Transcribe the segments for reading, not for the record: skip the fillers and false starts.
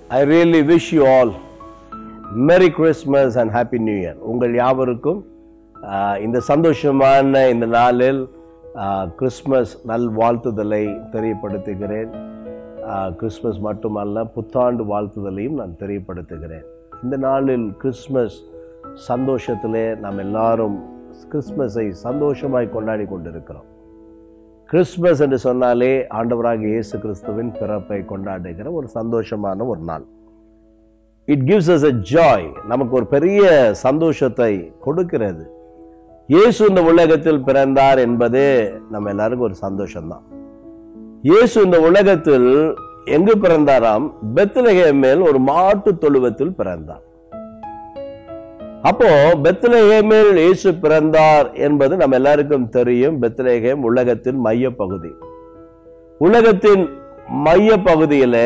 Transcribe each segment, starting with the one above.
I really wish you all Merry Christmas and Happy New Year. உங்கள் யாவருக்கும் இந்த சந்தோஷமான இந்த நாளில் கிறிஸ்மஸ் நல் வாழ்த்துதலை தெரியப்படுத்துகிறேன். கிறிஸ்மஸ் மட்டுமல்ல, புத்தாண்டு வாழ்த்துதலையும் நான் தெரியப்படுத்துகிறேன். இந்த நாளில் கிறிஸ்மஸ் சந்தோஷத்திலே நாம் எல்லாரும் கிறிஸ்மஸை சந்தோஷமாய் கொண்டாடி கொண்டிருக்கிறோம். கிறிஸ்மஸ் என்று சொன்னாலே ஆண்டவராகிய இயேசு கிறிஸ்துவின் பிறப்பை கொண்டாடுகிற ஒரு சந்தோஷமான ஒரு நாள். It gives us a joy. நமக்கு ஒரு பெரிய சந்தோஷத்தை கொடுக்கிறது. இயேசு இந்த உலகத்தில் பிறந்தார் என்பதே நம்ம எல்லாருக்கும் ஒரு சந்தோஷம்தான். இயேசு இந்த உலகத்தில் எங்கு பிறந்தாராம்? பெத்லகேமில் ஒரு மாட்டு தொழுவத்தில் பிறந்தார். அப்போ பெத்லகேமில் இயேசு பிறந்தார் என்பது நம்ம எல்லாருக்கும் தெரியும். பெத்லகேம் உலகத்தின் மைய பகுதி. உலகத்தின் மைய பகுதியிலே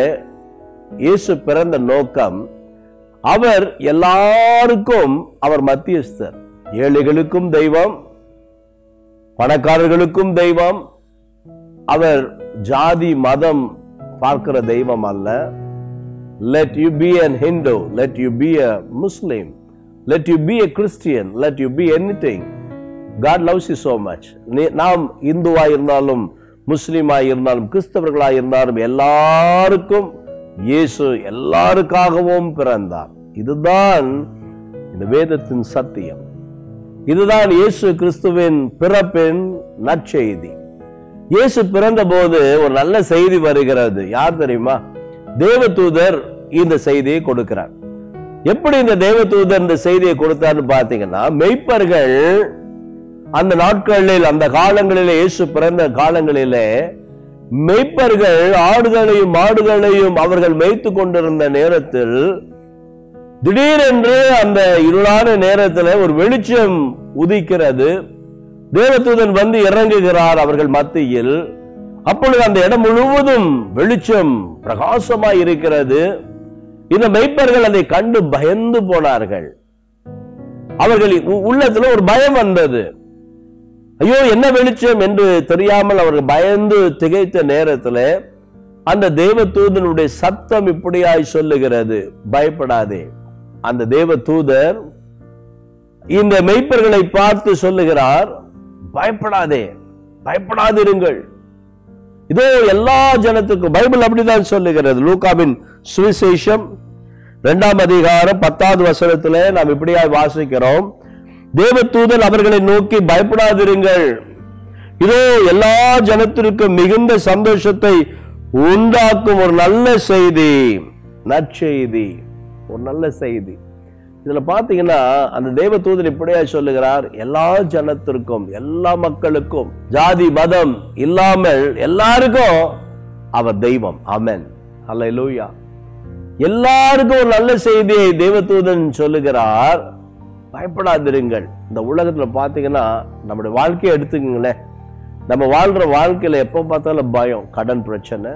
இயேசு பிறந்த நோக்கம், அவர் எல்லாருக்கும் அவர் மத்தியஸ்தர். ஏழைகளுக்கும் தெய்வம், பணக்காரர்களுக்கும் தெய்வம். அவர் ஜாதி மதம் பார்க்கிற தெய்வம் அல்ல. Let you be an Hindu, let you be a Muslim, let you be a Christian, let you be anything. God loves you so much. நாம் இந்துவா இருந்தாலும், முஸ்லிமா இருந்தாலும், கிறிஸ்தவர்களா இருந்தாலும், எல்லாருக்கும் இயேசு எல்லாருக்காகவும் பிறந்தார். இதுதான் இந்த வேதத்தின் சத்தியம். இதுதான் இயேசு கிறிஸ்துவின் பிறப்பின் நற்செய்தி. இயேசு பிறந்த போது ஒரு நல்ல செய்தி வருகிறது. யார் தெரியுமா? தேவதூதர் இந்த செய்தியை கொடுக்கிறார். எப்படி இந்த தேவதூதர் இந்த செய்தியை கொடுத்தார்னு பார்த்தீங்கன்னா, மெய்ப்பர்கள் அந்த நாட்களில், அந்த காலங்களிலே, இயேசு பிறந்த காலங்களிலே மெய்ப்பர்கள் ஆடுகளையும் மாடுகளையும் அவர்கள் மேய்த்து கொண்டிருந்த நேரத்தில் திடீரென்று அந்த இருளான நேரத்தில் ஒரு வெளிச்சம் உதிக்கிறது. தேவதூதன் வந்து இறங்குகிறார் அவர்கள் மத்தியில். அப்பொழுது அந்த இடம் முழுவதும் வெளிச்சம் பிரகாசமாய் இருக்கிறது. இந்த மெய்ப்பர்கள் அதை கண்டு பயந்து போனார்கள். அவர்கள் உள்ளத்துல ஒரு பயம் வந்தது. ஐயோ, என்ன வெளிச்சம் என்று தெரியாமல் அவர்கள் பயந்து திகைத்த நேரத்தில் அந்த தேவதூதனுடைய சத்தம் இப்படியாய் சொல்லுகிறது, பயப்படாதே. அந்த தேவதூதர் இந்த மெய்ப்பர்களை பார்த்து சொல்லுகிறார், பயப்படாதே, பயப்படாதிருங்கள். இதோ எல்லா ஜனத்துக்கும், பைபிள் அப்படிதான் சொல்லுகிறது. லூக்காவின் சுவிசேஷம் 2ஆம் அதிகாரம் 10வது வசனத்திலே நாம் இப்படியாய் வாசிக்கிறோம், தேவதூதன் அவர்களை நோக்கி, பயப்படாதிருங்கள், இதோ எல்லா ஜனத்திற்கும் மிகுந்த சந்தோஷத்தை உண்டாக்கும் ஒரு நல்ல செய்தி, நற்செய்தி, ஒரு நல்ல செய்தி. இதுல பாத்தீங்கன்னா அந்த தேவதூதன் இப்படியா சொல்லுகிறார், எல்லா ஜனத்திற்கும், எல்லா மக்களுக்கும், ஜாதி மதம் இல்லாமல் எல்லாருக்கும் அவர் தெய்வம். ஆமென், அல்லேலூயா. எல்லாருக்கும் ஒரு நல்ல செய்தியை தேவதூதன் சொல்லுகிறார், பயப்படாதிருங்கள். இந்த உலகத்துல பாத்தீங்கன்னா நம்முடைய வாழ்க்கையை எடுத்துக்கங்களேன். நம்ம வாழ்ற வாழ்க்கையில எப்ப பார்த்தாலும் பயம், கடன் பிரச்சனை,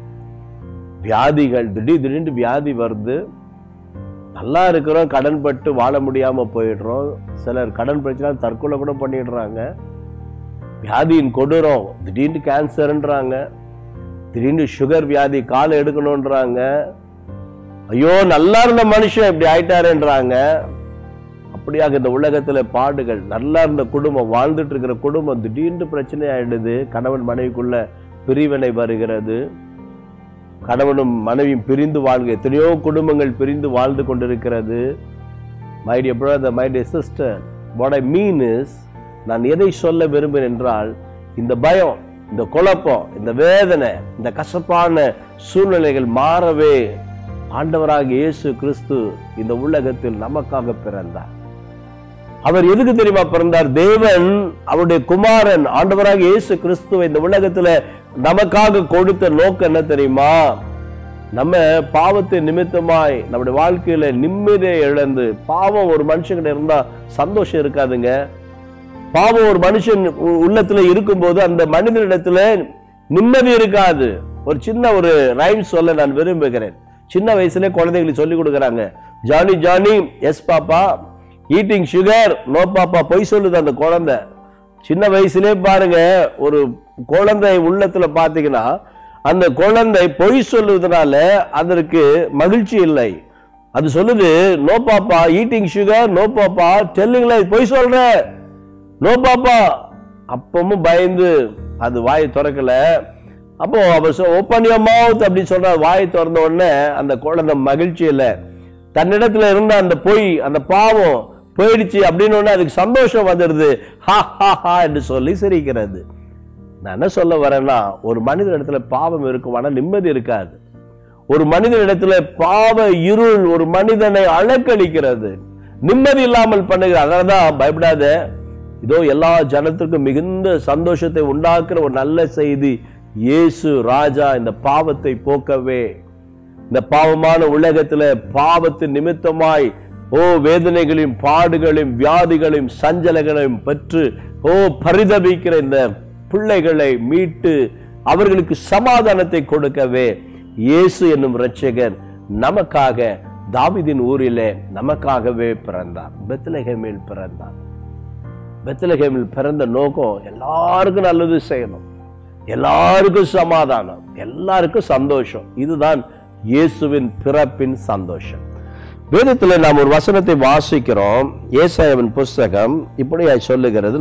வியாதிகள், திடீர்னு வியாதி வருது. நல்லா இருக்கிறோம், கடன் பட்டு வாழ முடியாம போயிடுறோம். சிலர் கடன் பிரச்சனை தற்கொலை கூட பண்ணிடுறாங்க. வியாதியின் கொடூரம், திடீர்னு கேன்சர்ன்றாங்க, திடீர்னு சுகர் வியாதி, காலை எடுக்கணும்ன்றாங்க. ஐயோ, நல்லா இருந்த மனுஷன் இப்படி ஆயிட்டாருன்றாங்க. அப்படியாக இந்த உலகத்துல பாடுகள். நல்லா இருந்த குடும்பம், வாழ்ந்துட்டு இருக்கிற குடும்பம் திடீர்னு பிரச்சனை ஆயிடுது. கணவன் மனைவிக்குள்ள பிரிவினை வருகிறது. கணவனும் மனைவியும் பிரிந்து வாழ்க, எத்தனையோ குடும்பங்கள் பிரிந்து வாழ்ந்து கொண்டிருக்கிறது. My dear brother, my dear sister, what I mean is, நான் எதை சொல்ல விரும்புகிறேன் என்றால், இந்த பயம், இந்த குழப்பம், இந்த வேதனை, இந்த கசப்பான சூழ்நிலைகள் மாறவே ஆண்டவராகிய இயேசு கிறிஸ்து இந்த உலகத்தில் நமக்காக பிறந்தார். அவர் எதுக்கு தெரியுமா பிறந்தார்? தேவன் அவருடைய குமாரன் ஆண்டவராகிய இயேசு கிறிஸ்துவை இந்த உலகத்துல நமக்காக கொடுத்த நோக்கம் என்ன தெரியுமா? நம்ம பாவத்தின் நிமித்தமாய் நம்முடைய வாழ்க்கையில நிம்மதியை இழந்து, பாவம் ஒரு மனுஷங்கிட்ட இருந்தா சந்தோஷம் இருக்காதுங்க. பாவம் ஒரு மனுஷன் உள்ளத்துல இருக்கும்போது அந்த மனிதனிடத்துல நிம்மதி இருக்காது. ஒரு சின்ன ஒரு ரைம் சொல்ல நான் விரும்புகிறேன். சின்ன வயசுல குழந்தைகளுக்கு சொல்லி கொடுக்குறாங்க, Johnny Johnny yes papa, eating sugar no papa, பொய் சொல்லுது அந்த குழந்தை. சின்ன வயசுலே பாருங்க, ஒரு குழந்தை உள்ளத்துல பாத்தீங்கன்னா அந்த குழந்தை பொய் சொல்லுவதனால அதற்கு மகிழ்ச்சி இல்லை. அது சொல்லுது, no papa eating sugar, no papa telling lies, பொய் சொல்ற, நோ பாப்பா. அப்பவும் பயந்து அது வாயை திறக்கல. அப்போ அவர் ஓப்பன் யுவர் மவுத் அப்படி சொல்ற. வாயை திறந்த உடனே அந்த குழந்தை மகிழ்ச்சி இல்லை. தன்னிடத்துல இருந்த அந்த பொய், அந்த பாவம் போயிடுச்சு அப்படின்னு உடனே அதுக்கு சந்தோஷம் வந்துடுது. ஹா ஹா ஹா என்று சொல்லி சிரிக்கிறது. நான் என்ன சொல்ல வரேன்னா, ஒரு மனித இடத்துல பாவம் இருக்கும், ஆனா நிம்மதி இருக்காது. ஒரு மனித இடத்துல பாவ இருள் ஒரு மனிதனை அலக்களிக்கிறது, நிம்மதி இல்லாமல் பண்ணுகிறது. அதனாலதான் பயப்படாத, இதோ எல்லா ஜனத்திற்கும் மிகுந்த சந்தோஷத்தை உண்டாக்குற ஒரு நல்ல செய்தி, இயேசு ராஜா இந்த பாவத்தை போக்கவே, இந்த பாவமான உலகத்துல பாவத்தின் நிமித்தமாய் வேதனைகளையும் பாடுகளையும் வியாதிகளையும் சஞ்சலங்களையும் பெற்று பரிதபிக்கிற இந்த பிள்ளைகளை மீட்டு அவர்களுக்கு சமாதானத்தை கொடுக்கவே இயேசு என்னும் இரட்சகர் நமக்காக தாவீதின் ஊரிலே நமக்காகவே பிறந்தார். பெத்லகேமில் பிறந்தார். பெத்லகேமில் பிறந்த நோக்கம் எல்லாருக்கும் நல்லது செய்யணும், எல்லாருக்கும் சமாதானம், எல்லாருக்கும் சந்தோஷம். இதுதான் இயேசுவின் பிறப்பின் சந்தோஷம். வேதத்தில் நாம் ஒரு வசனத்தை வாசிக்கிறோம். ஏசாயாவின் புஸ்தகம் இப்படி சொல்லுகிறது,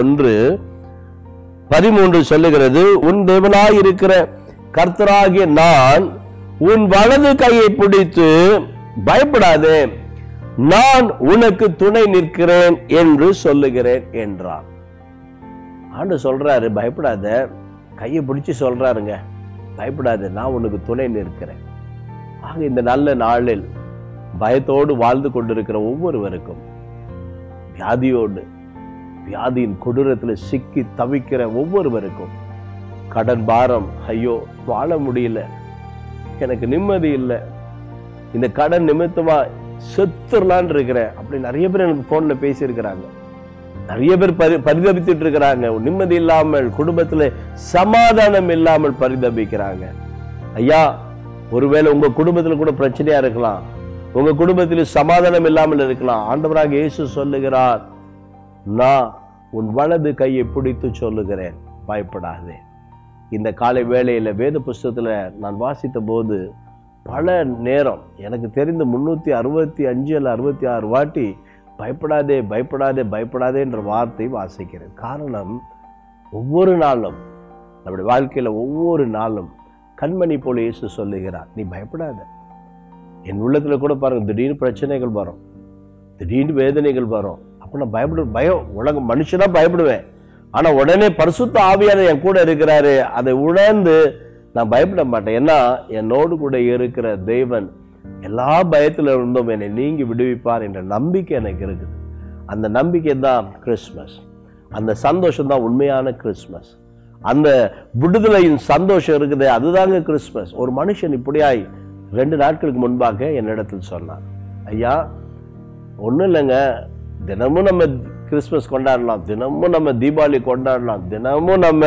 41:13 சொல்லுகிறது, உன் தேவனாய் இருக்கிற கர்த்தராகிய நான் உன் வலது கையை பிடித்து பயப்படாதே, நான் உனக்கு துணை நிற்கிறேன் என்று சொல்லுகிறேன் என்றார். ஆண்டு சொல்றாரு, பயப்படாத, கையை பிடிச்சு சொல்றாருங்க, பயப்படாத, நான் உனக்கு துணை நிற்கிறேன். ஆக இந்த நல்ல நாளில் பயத்தோடு வாழ்ந்து கொண்டிருக்கிற ஒவ்வொருவருக்கும், வியாதியோடு வியாதியின் கொடூரத்தில் சிக்கி தவிக்கிற ஒவ்வொருவருக்கும், கடன் பாரம், ஐயோ வாழ முடியல, எனக்கு நிம்மதி இல்லை, இந்த கடன் நிமித்தமா செத்துடலான் இருக்கிறேன் அப்படி நிறைய பேர் எனக்கு போன்ல பேசியிருக்கிறாங்க. நிறைய பேர் பரிதபித்துட்டு இருக்கிறாங்க. நிம்மதி இல்லாமல், குடும்பத்துல சமாதானம் இல்லாமல் பரிதபிக்கிறாங்க. ஐயா, ஒருவேளை உங்க குடும்பத்துல கூட பிரச்சனையா இருக்கலாம், உங்க குடும்பத்தில் சமாதானம் இல்லாமல் இருக்கலாம். ஆண்டவராக இயேசு சொல்லுகிறார், நான் உன் வலது கையை பிடித்து சொல்லுகிறேன், பயப்படாதே. இந்த காலை வேளையில வேத புஸ்தகத்துல நான் வாசித்த போது பல நேரம் எனக்கு தெரிந்து 365 அல்ல 66 வாட்டி பயப்படாதே பயப்படாதே பயப்படாதே என்ற வார்த்தை வாசிக்கிறேன். காரணம், ஒவ்வொரு நாளும் நம்முடைய வாழ்க்கையில ஒவ்வொரு நாளும் கண்மணி போல இயேசு சொல்லுகிறார், நீ பயப்படாத. என் உள்ளத்துல கூட பாருங்க, திடீர்னு பிரச்சனைகள் வரும், திடீர்னு வேதனைகள் வரும். அப்ப நான் பயம் உலகம் மனுஷனா பயப்படுவேன். ஆனா உடனே பரிசுத்த ஆவியானவர் என் கூட இருக்கிறாரு, அதை உணர்ந்து நான் பயப்பட மாட்டேன். ஏன்னா என்னோடு கூட இருக்கிற தேவன் எல்லா பயத்துல இருந்தும் என்னை நீங்கி விடுவிப்பார் என்ற நம்பிக்கை எனக்கு இருக்குது. அந்த நம்பிக்கை தான் கிறிஸ்துமஸ். அந்த சந்தோஷம் தான் உண்மையான கிறிஸ்துமஸ். அந்த விடுதலையின் சந்தோஷம் இருக்குது, அதுதாங்க கிறிஸ்துமஸ். ஒரு மனுஷன் இப்படியாய் 2 நாட்களுக்கு முன்பாக என்னிடத்தில் சொன்னார், ஐயா ஒன்றும் இல்லைங்க, தினமும் நம்ம கிறிஸ்துமஸ் கொண்டாடலாம், தினமும் நம்ம தீபாவளி கொண்டாடலாம், தினமும் நம்ம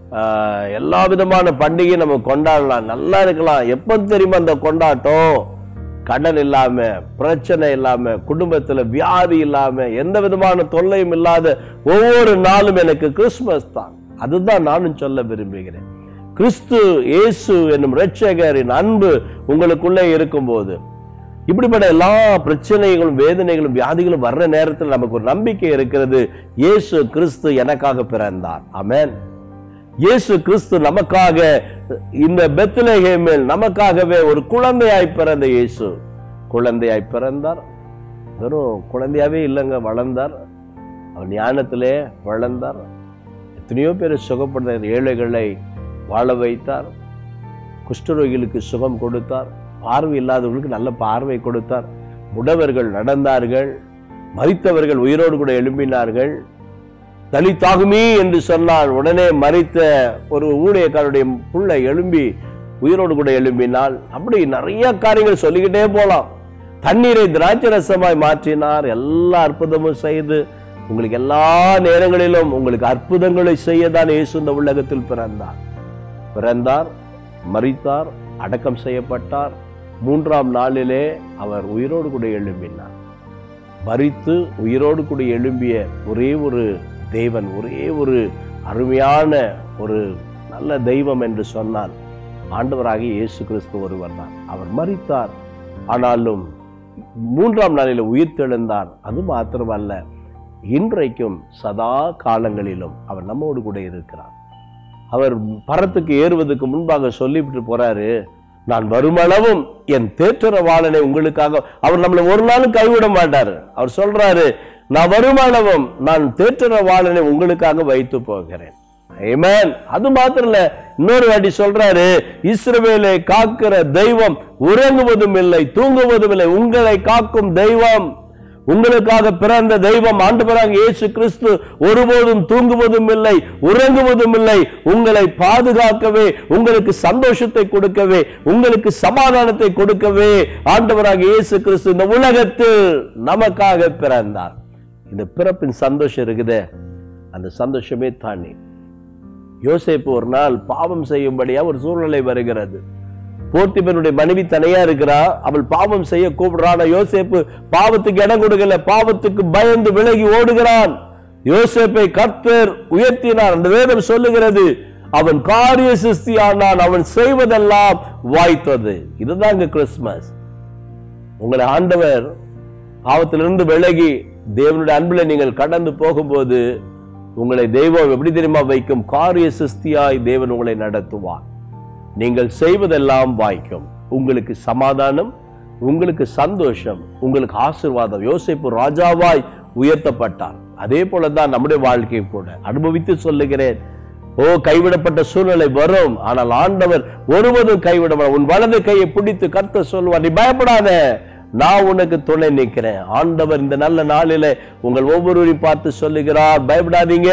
எல்லா விதமான பண்டிகை நம்ம கொண்டாடலாம், நல்லா இருக்கலாம். எப்ப தெரியுமா அந்த கொண்டாட்டம்? கடன் இல்லாம, பிரச்சனை இல்லாம, குடும்பத்துல வியாதி இல்லாம, எந்த விதமான தொல்லையும் இல்லாத ஒவ்வொரு நாளும் எனக்கு கிறிஸ்துமஸ் தான். அதுதான் நானும் சொல்ல விரும்புகிறேன். கிறிஸ்து இயேசு என்னும் இரட்சகரின் அன்பு உங்களுக்குள்ளே இருக்கும்போது, இப்படிப்பட்ட எல்லா பிரச்சனைகளும் வேதனைகளும் வியாதிகளும் வர்ற நேரத்தில் நமக்கு ஒரு நம்பிக்கை இருக்கிறது, இயேசு கிறிஸ்து எனக்காக பிறந்தார். ஆமென். இயேசு கிறிஸ்து நமக்காக இந்த பெத்லகேமில் நமக்காகவே ஒரு குழந்தையாய் பிறந்த இயேசு குழந்தையாய் பிறந்தார். வெறும் குழந்தையாவே இல்லைங்க, வளர்ந்தார். அவர் ஞானத்திலே வளர்ந்தார். எத்தனையோ பேர் சுகப்படுத்த, ஏழைகளை வாழ வைத்தார், குஷ்டரோகிகளுக்கு சுகம் கொடுத்தார், பார்வை இல்லாதவர்களுக்கு நல்ல பார்வை கொடுத்தார், முடவர்கள் நடந்தார்கள், மரித்தவர்கள் உயிரோடு கூட எழும்பினார்கள். தலித்தாகுமே என்று சொன்னால் உடனே மரித்த ஒரு ஊழியக்காரருடைய புள்ளை எழும்பி உயிரோடு கூட எழும்பினால். அப்படி நிறைய காரியங்கள் சொல்லிக்கிட்டே போலாம். தண்ணீரை திராட்சை ரசமாய் மாற்றினார். எல்லா அற்புதமும் செய்து உங்களுக்கு எல்லா நேரங்களிலும் உங்களுக்கு அற்புதங்களை செய்யதான் இயேசு இந்த உலகத்தில் பிறந்தார், மரித்தார், அடக்கம் செய்யப்பட்டார். 3ஆம் நாளிலே அவர் உயிரோடு கூட எழும்பினார். மரித்து உயிரோடு கூட எழும்பிய ஒரே ஒரு தேவன், ஒரே ஒரு அருமையான ஒரு நல்ல தெய்வம் என்று சொன்னால் ஆண்டவராகிய இயேசு கிறிஸ்து ஒருவர் தான். அவர் மரித்தார், ஆனாலும் 3ஆம் நாளில் உயிர்த்தெழுந்தார். அது மாத்திரமல்ல, இன்றைக்கும் சதா காலங்களிலும் அவர் நம்மோடு கூட இருக்கிறார். அவர் பரத்துக்கு ஏறுவதற்கு முன்பாக சொல்லிவிட்டு போறாரு, நான் வருமளவும் என் தேற்றரவாளனை உங்களுக்காக. அவர் நம்மளை ஒரு நாளும் கைவிட மாட்டாரு. அவர் சொல்றாரு, நான் வருமளவும் நான் தேற்றரவாளனை உங்களுக்காக வைத்து போகிறேன். ஆமென். அது மாத்திரம் இல்ல, இன்னொரு வாட்டி சொல்றாரு, இஸ்ரவேலை காக்கிற தெய்வம் உறங்குவதும் இல்லை தூங்குவதும் இல்லை. உங்களை காக்கும் தெய்வம், உங்களுக்காக பிறந்த தெய்வம் ஆண்டவராகிய இயேசு கிறிஸ்து ஒருபோதும் தூங்குவதும் இல்லை உறங்குவதும் இல்லை. உங்களை பாதுகாக்கவே, உங்களுக்கு சந்தோஷத்தை கொடுக்கவே, உங்களுக்கு சமாதானத்தை கொடுக்கவே ஆண்டவராகிய இயேசு கிறிஸ்து இந்த உலகத்தில் நமக்காக பிறந்தார். இந்த பிறப்பின் சந்தோஷம் இருக்குதே, அந்த சந்தோஷமே தானே. யோசேப்பு ஒரு நாள் பாவம் செய்யும்படியா ஒரு சூழ்நிலை வருகிறது. போர்த்திபனுடைய மனைவி தனியா இருக்கிறா, அவள் பாவம் செய்ய கூப்பிடுறான். யோசேப்பு பாவத்துக்கு இடம் கொடுக்கல, பாவத்துக்கு பயந்து விலகி ஓடுகிறான். யோசேப்பை கர்த்தர் உயர்த்தினார். அந்த வேதம் சொல்லுகிறது, அவன் காரிய சிருஷ்டியானான், அவன் செய்வதெல்லாம் வாய்த்தது. இதுதான் இங்க கிறிஸ்துமஸ். உங்களை ஆண்டவர் பாவத்திலிருந்து விலகி தேவனுடைய அன்புல நீங்கள் கடந்து போகும்போது உங்களை தெய்வம் எப்படி தெரியுமா வைக்கும்? காரிய சிருஷ்டியாய் தேவன் உங்களை நடத்துவார். நீங்கள் செய்வதெல்லாம் வாய்க்கும். உங்களுக்கு சமாதானம், உங்களுக்கு சந்தோஷம், உங்களுக்கு ஆசீர்வாதம். யோசேப்பு ராஜாவாய் உயர்த்தப்பட்டார். அதே போலதான் நம்முடைய வாழ்க்கை கூட. அனுபவித்து சொல்லுகிறேன். கைவிடப்பட்ட சூழ்நிலை வரும், ஆனால் ஆண்டவர் ஒருவரும் கைவிட மாட்டார். உன் வலது கையை பிடித்து கர்த்தர் சொல்வார், நீ பயப்படாத, நான் உனக்கு துணை நிற்கிறேன். ஆண்டவர் இந்த நல்ல நாளில உங்கள் ஒவ்வொருவரையும் பார்த்து சொல்லுகிறார், பயப்படாதீங்க.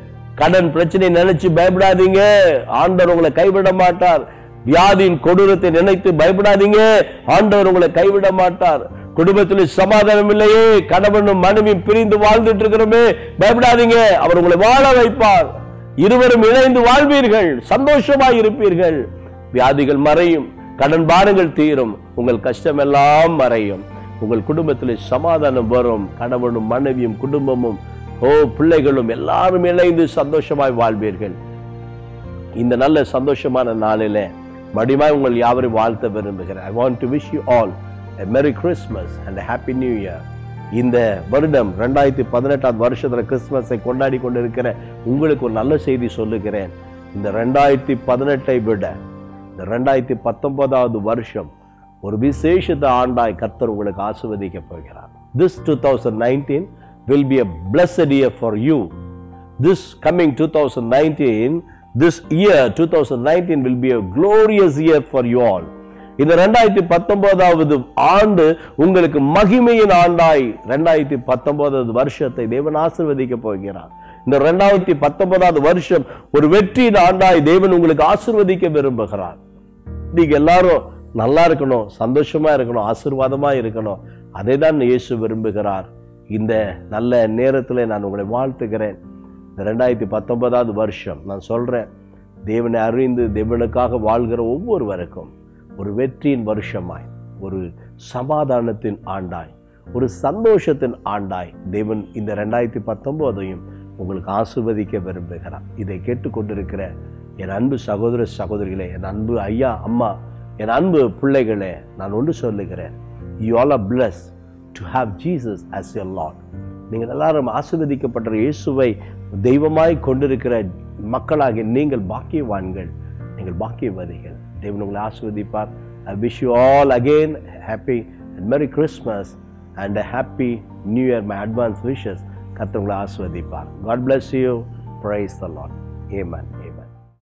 கடன் பிரச்சனை நினைச்சு பயப்படாதீங்க, ஆண்டவர் உங்களை கைவிட மாட்டார். வியாதியின் கொடூரத்தை நினைத்து பயப்படாதீங்க, ஆண்டவர் உங்களை கைவிட மாட்டார். குடும்பத்தில் சமாதானம் இல்லையே, கணவனும் மனைவியும் பிரிந்து வாழ்ந்துட்டு இருக்கிறோமே, பயப்படாதீங்க, அவர் உங்களை வாழ வைப்பார். இருவரும் இணைந்து வாழ்வீர்கள், சந்தோஷமாய் இருப்பீர்கள். வியாதிகள் மறையும், கடன் பாரங்கள் தீரும், உங்கள் கஷ்டம் எல்லாம் மறையும், உங்கள் குடும்பத்தில் சமாதானம் வரும். கணவனும் மனைவியும் குடும்பமும் பிள்ளைகளும் எல்லாரும் இணைந்து சந்தோஷமாய் வாழ்வீர்கள். இந்த நல்ல சந்தோஷமான நாளிலே மடிமாய் உங்கள் யாவரையும் வாழ்த்த விரும்புகிறேன். I want to wish you all a Merry Christmas and a Happy New Year. இந்த வருடம் 2018 வருஷத்துல கிறிஸ்துமஸை கொண்டாடி கொண்டிருக்கிற உங்களுக்கு ஒரு நல்ல செய்தி சொல்லுகிறேன். இந்த 2018 விட இந்த 2019 வருஷம் ஒரு விசேஷித்த ஆண்டாய் கர்த்தர் உங்களுக்கு ஆசீர்வதிக்க போகிறார். This 2019 will be a blessed year for you. This coming 2019, this year 2019 will be a glorious year for you all. இந்த 2019 ஆண்டு உங்களுக்கு மகிமையின் ஆண்டாய் 2019 வருஷத்தை தேவன் ஆசீர்வதிக்க போகிறார். இந்த 2019 வருஷம் ஒரு வெற்றியின் ஆண்டாய் தேவன் உங்களுக்கு ஆசீர்வதிக்க விரும்புகிறார். நீங்க எல்லாரும் நல்லா இருக்கணும், சந்தோஷமா இருக்கணும், ஆசீர்வாதமா இருக்கணும். அதை தான் இயேசு விரும்புகிறார். இந்த நல்ல நேரத்தில் நான் உங்களை வாழ்த்துகிறேன். இந்த 2019 வருஷம் நான் சொல்றேன், தேவனை அறிந்து தேவனுக்காக வாழ்கிற ஒவ்வொருவருக்கும் ஒரு வெற்றியின் வருஷமாய், ஒரு சமாதானத்தின் ஆண்டாய், ஒரு சந்தோஷத்தின் ஆண்டாய் தேவன் இந்த 2019 உங்களுக்கு ஆசீர்வதிக்க விரும்புகிறார். இதை கேட்டுக்கொண்டிருக்கிற என் அன்பு சகோதர சகோதரிகளே, என் அன்பு ஐயா அம்மா, என் அன்பு பிள்ளைகளே, நான் ஒன்று சொல்லுகிறேன், you all are blessed to have Jesus as your Lord. நீங்கள் எல்லாரும் ஆசீர்வதிக்கப்பட்ட இயேசுவை தெய்வமாய் கொண்டிருக்கிற மக்களாகிய நீங்கள் பாக்கியவான்கள், நீங்கள் பாக்கியவதிகள். தேவன் உங்களை ஆசீர்வதிப்பார். I wish you all again happy and Merry Christmas and a Happy New Year. My advance wishes. கர்த்தர் உங்களை ஆசீர்வதிப்பார். God bless you. Praise the Lord. Amen.